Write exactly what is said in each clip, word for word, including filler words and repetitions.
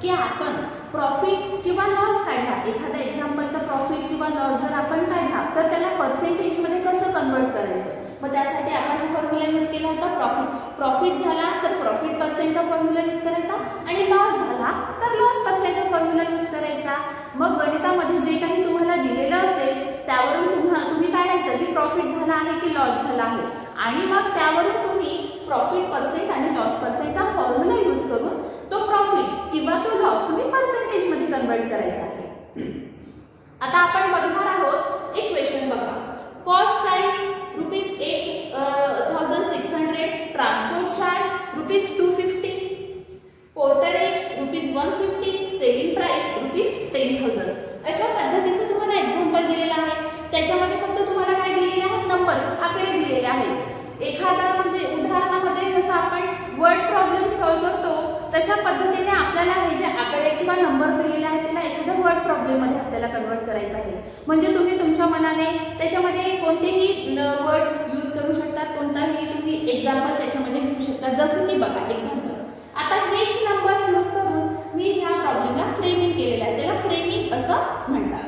की आपण प्रॉफिट किंवा लॉस काढला, एखाद्या एक्झाम्पलचा प्रॉफिट किंवा लॉस जर आपण काढला तर त्याला पर्सेंटेजमध्ये कसं कन्वर्ट करायचं. मग त्यासाठी आपण हा फॉर्म्युला यूज केला होता. प्रॉफिट प्रॉफिट झाला तर प्रॉफिट पर्सेंटचा फॉर्म्युला यूज करायचा आणि लॉस झाला तर लॉस पर्सेंटचा फॉर्म्युला यूज करायचा. मग गणितामध्ये जे काही तुम्हाला दिलेलं असेल त्यावरून तुम्हा तुम्ही काढायचं की प्रॉफिट झाला आहे की लॉस झाला आहे आणि मग त्यावरून तुम्ही प्रॉफिट पर्सेंट आणि लॉस पर्सेंटचा फॉर्म्युला यूज करून तो प्रॉफिट किंवा तो लॉस तुम्ही पर्सेंटेजमध्ये कन्वर्ट करायचा आहे. आता आपण बघणार आहोत एक क्वेश्चन बघा. Cost price rupees eight thousand six hundred, transport charge rupees two fifty, porterage rupees one fifty, selling price rupees ten thousand. अशा पद्धतीचं तुम्हाला एक्झाम्पल दिलेलं आहे. त्याच्यामध्ये फक्त तुम्हाला काय दिलेले आहेत, नंबर्स, आकडे दिलेले आहेत. एखादा म्हणजे उदाहरणामध्ये जसं आपण वर्ड प्रॉब्लेम सॉल्व्ह करतो तशा पद्धतीने आपल्याला हे जे आकडे किंवा नंबर दिलेले आहेत त्याला एखाद्या वर्ड प्रॉब्लेम मध्ये आपल्याला कन्वर्ट करायचं आहे. म्हणजे तुम्ही तुमच्या मनाने त्याच्यामध्ये कोणतेही वर्ड्स यूज करू शकतात, कोणताही तुम्ही एक्झाम्पल त्याच्यामध्ये घेऊ शकता. जसं की बघा एक्झाम्पल, आता हेच नंबर्स यूज करून मी ह्या प्रॉब्लेमला फ्रेमिंग केलेलं आहे, त्याला फ्रेमिंग असं म्हणतात.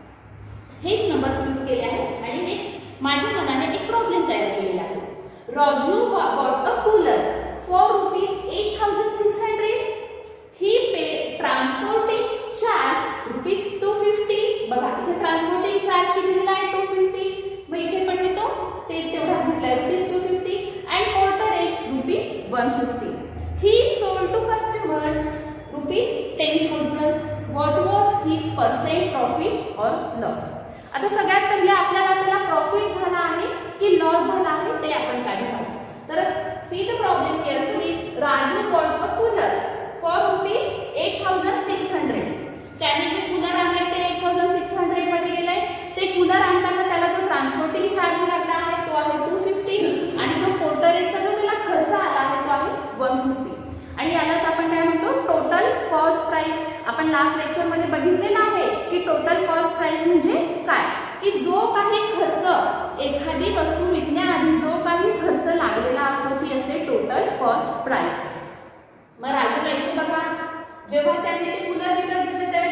हेच नंबर्स यूज केले आहेत आणि मी माझ्या मनाने एक प्रॉब्लेम तयार केलेला आहे. Raju bought a cooler for rupees eight thousand six hundred. He paid transporting charge rupees two fifty. बघा इथे ट्रान्सपोर्टिंग चार्ज किती दिला आहे, टू फिफ्टी. मग इथे पण मी तो ते तेवढा घेतला rupees two fifty and porterage rupees one fifty. He sold to customer rupees ten thousand. What was his percent profit or loss? आता सगळ्यात पहिले आपल्याला त्याला प्रॉफिट झाला आहे की लॉस झाला आहे ते आपण काढणार. तर see the problem carefully. Raju bought a cooler for rupees eight thousand six hundred. त्याने जे कूलर आणले ते एट थाउजंड सिक्स हंड्रेड मध्ये गेले. ते कूलर आणताना त्याला जो ट्रान्सपोर्टिंग चार्ज लागला आहे तो आहे टू फिफ्टी आणि जो पोर्टरेजचा जो त्याला खर्च आला आहे तो आहे वन फिफ्टी. आणि यालाच आपण काय म्हणतो, टोटल कॉस्ट प्राइस. आपण लास्ट लेक्चर मध्ये बघितलेलं आहे की टोटल कॉस्ट प्राइस म्हणजे काय, की जो काही खर्च एखादी वस्तू विकण्याआधी जो काही खर्च लागलेला असतो ती असते टोटल कॉस्ट प्राइस. मग राजूला इथे बघा, जेव्हा त्याने ते कूलर विकत घेतले त्याला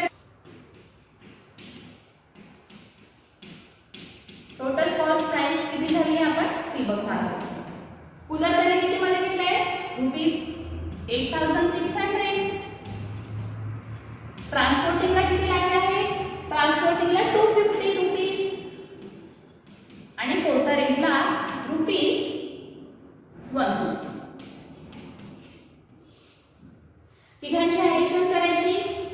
टोटल कॉस्ट प्राइस किती झाली आपण ती बघणार आहोत. कूलर त्याने किती मध्ये घेतले, rupees eight thousand six hundred. ट्रान्सपोर्टिंगला किती लागले आहे, ट्रान्सपोर्टिंगला टू फिफ्टी रुपीज आणि पोर्टरेजला रुपीज वन फिफ्टी. तिघांची ऍडिशन करायची.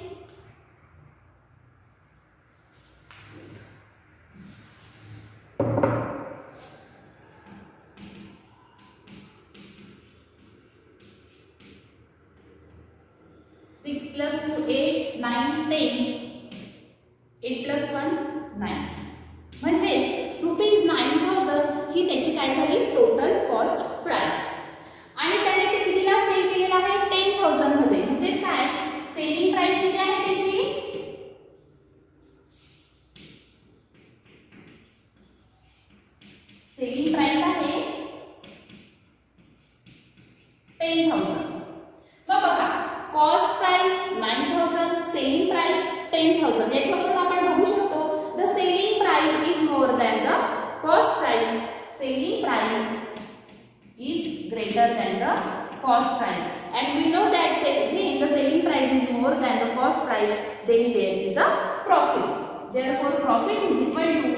Six plus two eight, nine ten, eight plus one nine. म्हणजे रुपीज नाइन थाउजंड ही त्याची काय झाली टोटल कॉस्ट प्राइस. आणि त्याने ते कितीला सेल केलेला आहे, टेन थाउजंड मध्ये. म्हणजे काय, सेलिंग प्राइस किती आहे त्याची, सेलिंग प्राइस आहे टेन थाउजंड. मग बघा cost price nine thousand, selling price ten thousand. याच्यावरून आपण बघू शकतो the selling price is more than the cost price. Selling price is greater than the cost price and we know that say if the selling price is more than the cost price then there is a profit. Therefore profit is equal to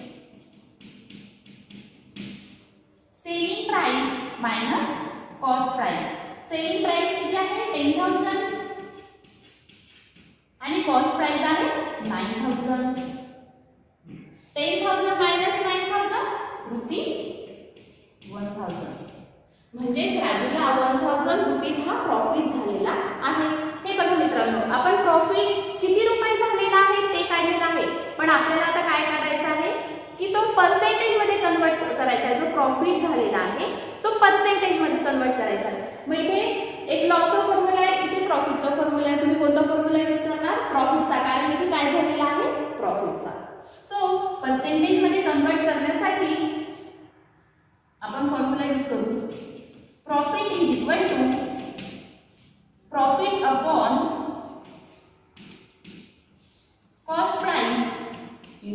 selling price minus cost price. Selling price किती आहे ten thousand आणि cost price आहे nine thousand. Ten thousand minus nine thousand rupees one thousand. म्हणजे राजूला one thousand rupees हा profit झालेला आहे. हे बघा मित्रांनो, आपण प्रॉफिट किती रुपये झालेला आहे ते काढलेला आहे, पण आपल्याला आता काय काढायचं आहे की तो पर्सेंटेज मध्ये कन्वर्ट करायचा आहे. जो प्रॉफिट झालेला आहे तो पर्सेंटेज मध्ये कन्वर्ट करायचा आहे. मग इथे एक लॉसचा फॉर्म्युला आहे, इथे प्रॉफिटचा फॉर्म्युला आहे. तुम्ही कोणता फॉर्म्युला यूज करणार, प्रॉफिटचा, कारण इथे काय झालेला आहे प्रॉफिटचा. सो पर्सेंटेज मध्ये कन्वर्ट करण्यासाठी आपण फॉर्म्युला यूज करू. Profit is equal to profit upon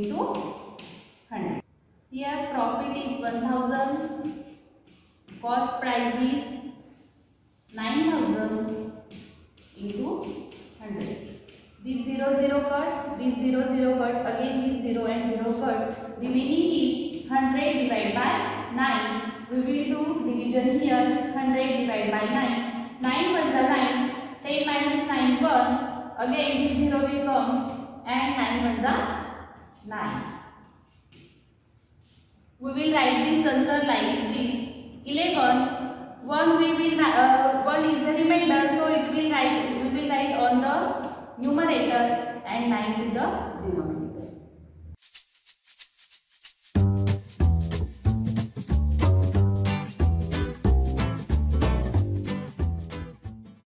into one hundred. Here profit is one thousand, cost price is nine thousand into one hundred. This zero zero cut, this zero zero cut, again this zero and zero cut. Remaining is one hundred divided by nine. We will do division here. one hundred divided by nine. nine ones are nine. ten minus nine, one. Again this zero will come and nine ones are nine. We will write this answer like this. eleven. one we will uh, one is the remainder, so it will write we will write on the numerator and nine to the denominator.